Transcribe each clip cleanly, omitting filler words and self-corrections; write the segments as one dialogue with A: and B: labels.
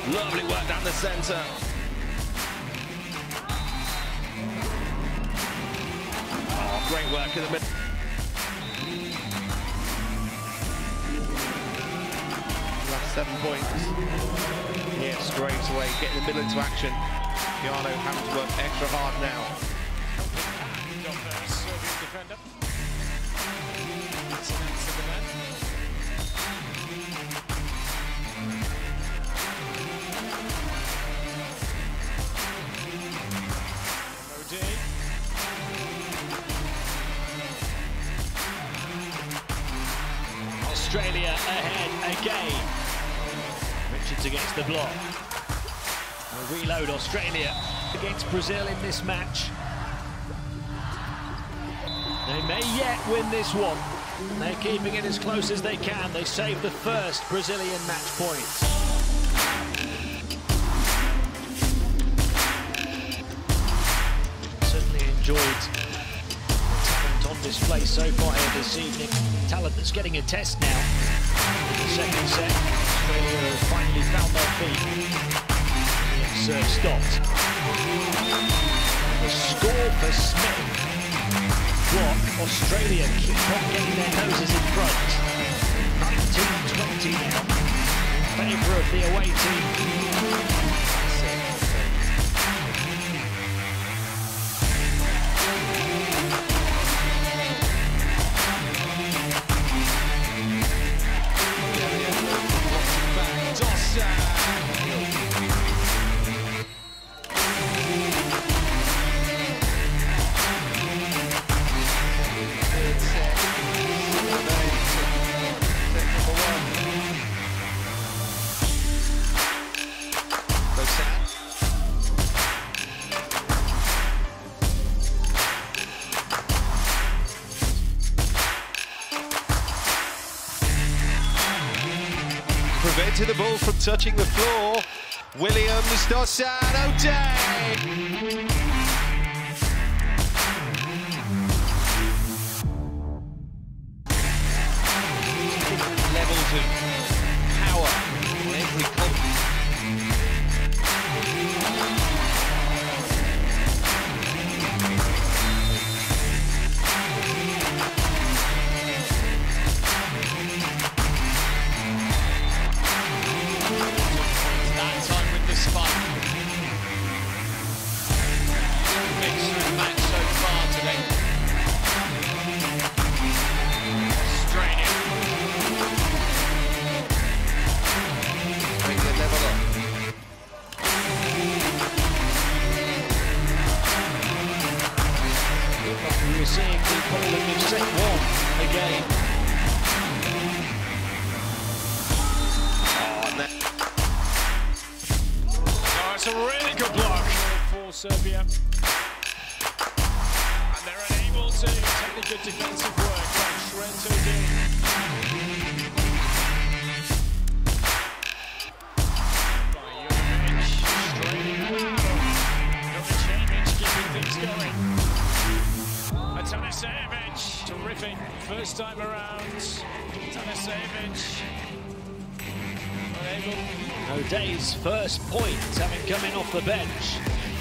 A: Lovely work down the centre. Oh, great work in the middle.
B: Last 7 points. Yeah, straight away, getting the middle into action. Piano having to work extra hard now.
C: Serbian defender.
D: Australia ahead again. Richards against the block. A reload Australia against Brazil in this match. They may yet win this one. They're keeping it as close as they can. They save the first Brazilian match point. Certainly enjoyed talent on display so far here this evening. Talent that's getting a test now. In the second set, Australia have finally found their feet. The serve stopped. The score for Smith. Block, Australia keep on getting their noses in front. 19-20 now in favour of the away team.
B: Prevented the ball from touching the floor. Williams, Dossard, O'Day! Levels of power on every
D: We're seeing the Poland of set one again.
C: Oh, it's a really good block for Serbia. And they're unable to take the good defensive work like Trento did. Tanasevic, terrific first time around. Tanasevic unable.
D: O'Day's first point having come in off the bench.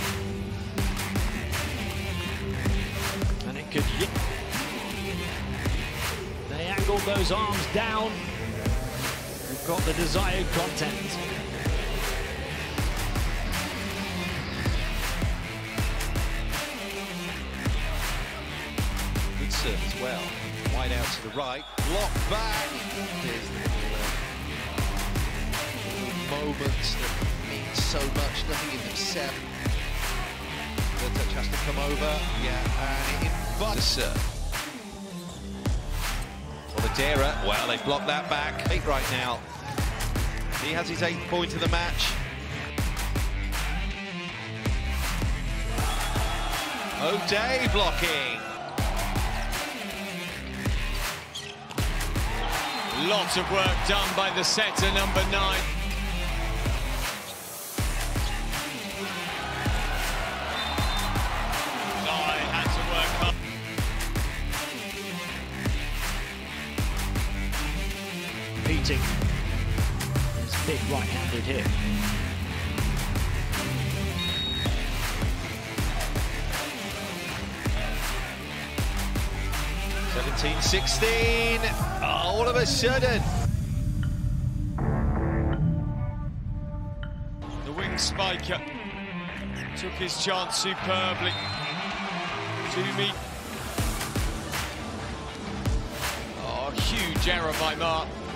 D: And it could. They angled those arms down. We've got the desired content.
B: as well. Wide out to the right, block back. There's the little moments that mean so much, nothing in themselves. The touch has to come over, and it invites the serve. Odera, well, they've blocked that back. 8 right now. He has his 8th point of the match. O'Day blocking.
C: Lots of work done by the setter, number 9. Oh, he had to work up.
D: Beating his big right-handed hit.
B: 17-16. All of a sudden.
C: The wing spiker took his chance superbly. Toomey. Oh, huge error by Mark.